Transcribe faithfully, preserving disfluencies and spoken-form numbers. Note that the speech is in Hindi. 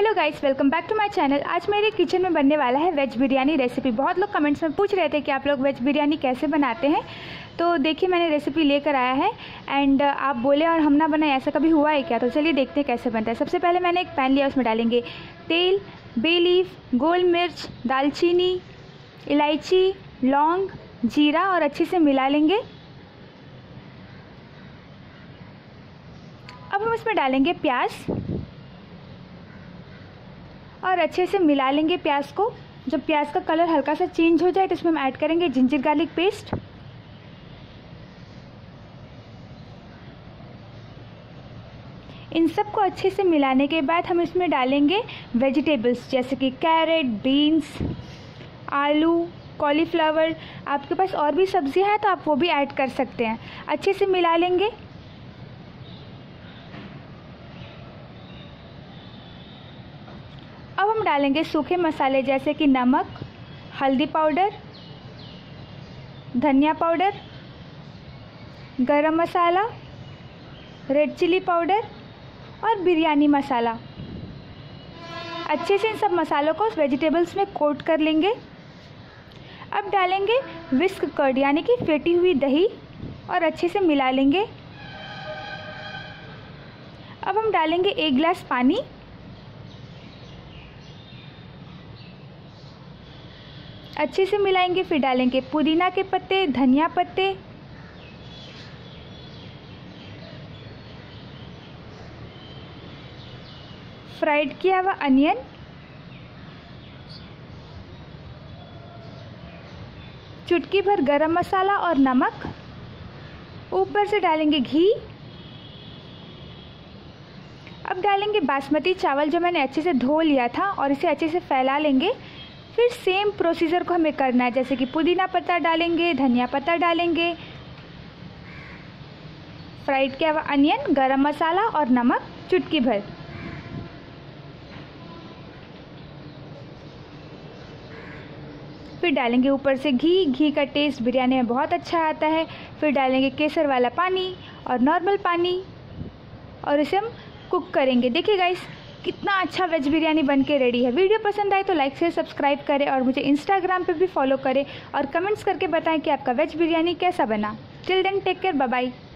Hello guys, welcome back to my channel. आज मेरे किचन में बनने वाला है वेज बिरयानी रेसिपी। बहुत लोग कमेंट्स में पूछ रहे थे कि आप लोग वेज बिरयानी कैसे बनाते हैं, तो देखिए मैंने रेसिपी लेकर आया है। एंड आप बोले और हम ना बनाए, ऐसा कभी हुआ है क्या? तो चलिए देखते हैं कैसे बनता है। सबसे पहले मैंने एक पैन लिया, उसमें डालेंगे तेल, बे लीफ, गोल मिर्च, दालचीनी, इलायची, लौंग, जीरा और अच्छे से मिला लेंगे। अब हम इसमें डालेंगे प्याज और अच्छे से मिला लेंगे प्याज को। जब प्याज का कलर हल्का सा चेंज हो जाए तो इसमें हम ऐड करेंगे जिंजर गार्लिक पेस्ट। इन सबको अच्छे से मिलाने के बाद हम इसमें डालेंगे वेजिटेबल्स जैसे कि कैरेट, बीन्स, आलू, कॉलीफ्लावर। आपके पास और भी सब्जियां हैं तो आप वो भी ऐड कर सकते हैं। अच्छे से मिला लेंगे। अब हम डालेंगे सूखे मसाले जैसे कि नमक, हल्दी पाउडर, धनिया पाउडर, गरम मसाला, रेड चिली पाउडर और बिरयानी मसाला। अच्छे से इन सब मसालों को वेजिटेबल्स में कोट कर लेंगे। अब डालेंगे विस्क कर्ड यानी कि फेंटी हुई दही और अच्छे से मिला लेंगे। अब हम डालेंगे एक गिलास पानी। अच्छे से मिलाएंगे। फिर डालेंगे पुदीना के पत्ते, धनिया पत्ते, फ्राइड किया हुआ अनियन, चुटकी भर गरम मसाला और नमक। ऊपर से डालेंगे घी। अब डालेंगे बासमती चावल जो मैंने अच्छे से धो लिया था और इसे अच्छे से फैला लेंगे। फिर सेम प्रोसीजर को हमें करना है, जैसे कि पुदीना पत्ता डालेंगे, धनिया पत्ता डालेंगे, फ्राइड किया हुआ अनियन, गरम मसाला और नमक चुटकी भर। फिर डालेंगे ऊपर से घी। घी का टेस्ट बिरयानी में बहुत अच्छा आता है। फिर डालेंगे केसर वाला पानी और नॉर्मल पानी और इसे हम कुक करेंगे। देखिए गाइस, कितना अच्छा वेज बिरयानी बन के रेडी है। वीडियो पसंद आए तो लाइक से सब्सक्राइब करें और मुझे इंस्टाग्राम पे भी फॉलो करें और कमेंट्स करके बताएं कि आपका वेज बिरयानी कैसा बना। Till then take care, bye bye.